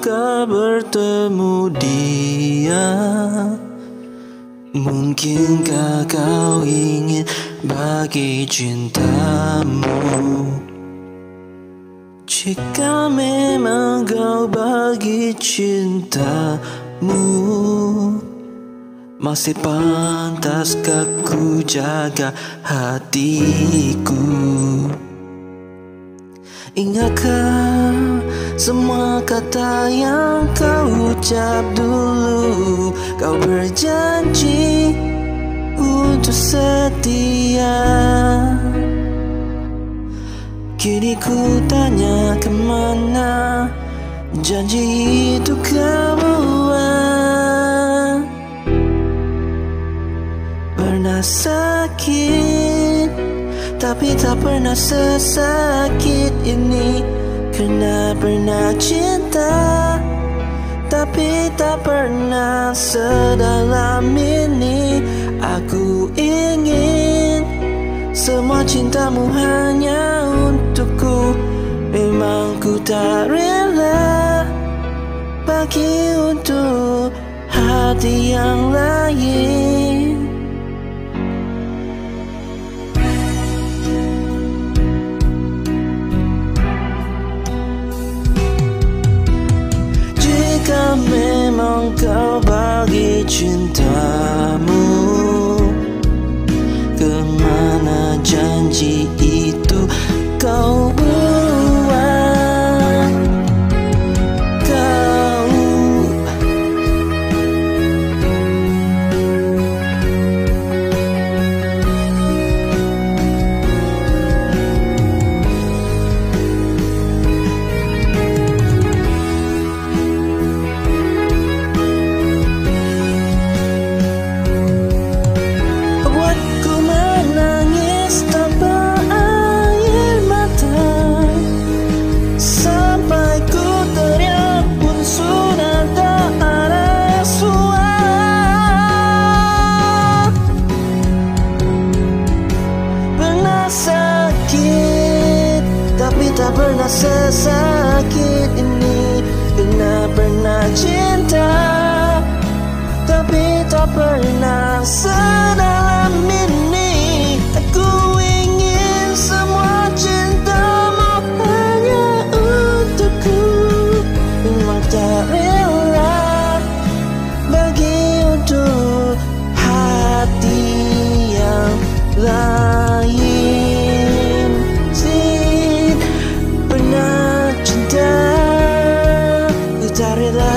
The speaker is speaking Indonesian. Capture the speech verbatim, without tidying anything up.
sangka bertemu dia. Mungkinkah kau ingin bagi cintamu? Jika memang kau bagi cintamu, masih pantaskah ku jaga hatiku? Ingatkah semua kata yang kau ucap dulu? Kau berjanji untuk setia. Kini ku tanya kemana janji itu kau buat. Pernah sakit, tapi tak pernah sesakit ini. Karena pernah cinta, tapi tak pernah sedalam ini. Aku ingin semua cintamu hanya untukku. Memang ku tak rela bagi untuk hati yang lain. Jika memang kau bagi cintamu, kemana janji itu kau buat? Kau buatku menangis tanpa air mata, sampai ku teriak pun sudah tak ada suara. Pernah sakit, tapi tak pernah sesakit ini. Karena pernah cinta, tapi tak pernah sedalam ini. Aku ingin semua cintamu hanya untukku. Memang tak rela bagi untuk hati yang lain. Sin pernah cinta, ku tak rela